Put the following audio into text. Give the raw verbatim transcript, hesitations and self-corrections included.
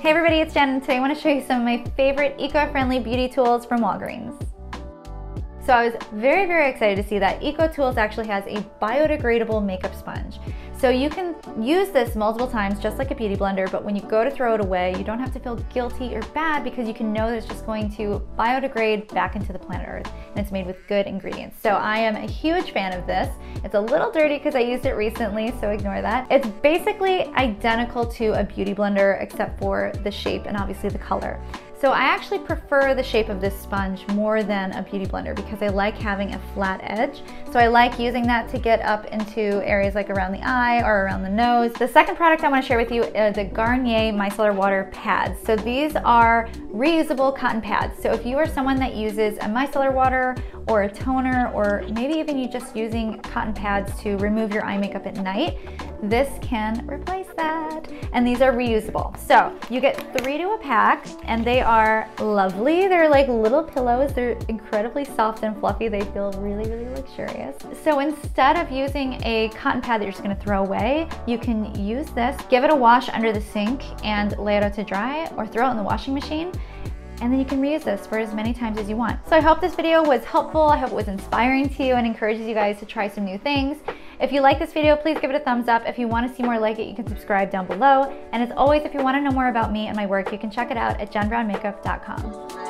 Hey everybody, it's Jen, and today I want to show you some of my favorite eco-friendly beauty tools from Walgreens. So I was very, very excited to see that EcoTools actually has a biodegradable makeup sponge. So you can use this multiple times just like a beauty blender, but when you go to throw it away, you don't have to feel guilty or bad because you can know that it's just going to biodegrade back into the planet Earth, and it's made with good ingredients. So I am a huge fan of this. It's a little dirty because I used it recently, so ignore that. It's basically identical to a beauty blender except for the shape and obviously the color. So I actually prefer the shape of this sponge more than a beauty blender because I like having a flat edge. So I like using that to get up into areas like around the eye or around the nose. The second product I want to share with you are the Garnier Micellar Water pads. So these are reusable cotton pads. So if you are someone that uses a micellar water or a toner, or maybe even you just using cotton pads to remove your eye makeup at night, this can replace that. And these are reusable. So you get three to a pack, and they are lovely. They're like little pillows. They're incredibly soft and fluffy. They feel really, really luxurious. So instead of using a cotton pad that you're just gonna throw away, you can use this, give it a wash under the sink and lay it out to dry, or throw it in the washing machine. And then you can reuse this for as many times as you want. So I hope this video was helpful. I hope it was inspiring to you and encourages you guys to try some new things. If you like this video, please give it a thumbs up. If you want to see more like it, you can subscribe down below. And as always, if you want to know more about me and my work, you can check it out at jen brown makeup dot com.